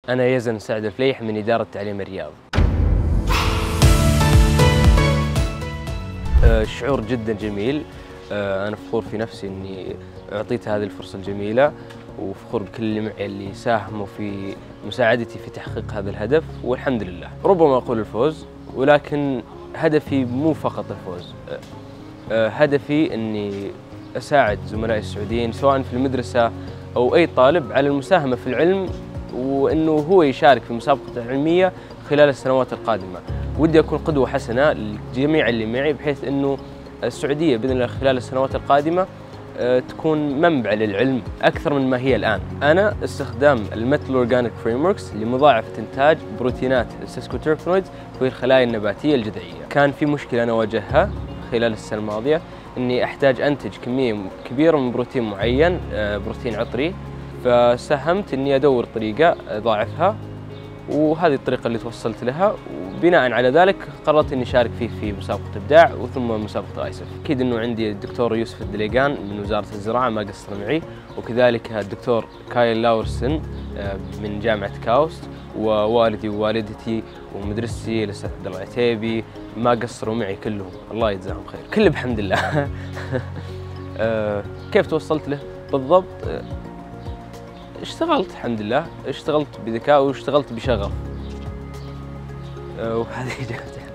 أنا يزن سعد الفليح من إدارة تعليم الرياض. شعور جدا جميل. أنا فخور في نفسي إني أعطيت هذه الفرصة الجميلة، وفخور بكل اللي معي اللي ساهموا في مساعدتي في تحقيق هذا الهدف، والحمد لله. ربما أقول الفوز، ولكن هدفي مو فقط الفوز. هدفي إني أساعد زملائي السعوديين سواء في المدرسة أو أي طالب على المساهمة في العلم، وأنه هو يشارك في مسابقة علمية خلال السنوات القادمة. ودي أكون قدوة حسنة للجميع اللي معي، بحيث أنه السعودية بإذن الله خلال السنوات القادمة تكون منبع للعلم أكثر من ما هي الآن. أنا استخدام الميثل أورجانيك فريموركس لمضاعفة إنتاج بروتينات السيسكوتيربينويدز في الخلايا النباتية الجذعية. كان في مشكلة أنا واجهها خلال السنة الماضية، إني أحتاج أنتج كمية كبيرة من بروتين معين، بروتين عطري، فساهمت إني أدور طريقة أضاعفها، وهذه الطريقة اللي توصلت لها. وبناء على ذلك قررت إني أشارك فيه في مسابقة إبداع وثم مسابقة آيسف. أكيد إنه عندي الدكتور يوسف الدليقان من وزارة الزراعة ما قصر معي، وكذلك الدكتور كايل لاورسن من جامعة كاوست، ووالدي ووالدتي ومدرستي الأستاذ عبد الله العتيبي ما قصروا معي كلهم، الله يجزاهم خير. كله بحمد الله. كيف توصلت له بالضبط؟ اشتغلت الحمد لله، اشتغلت بذكاء واشتغلت بشغف، وهذه إجابتي.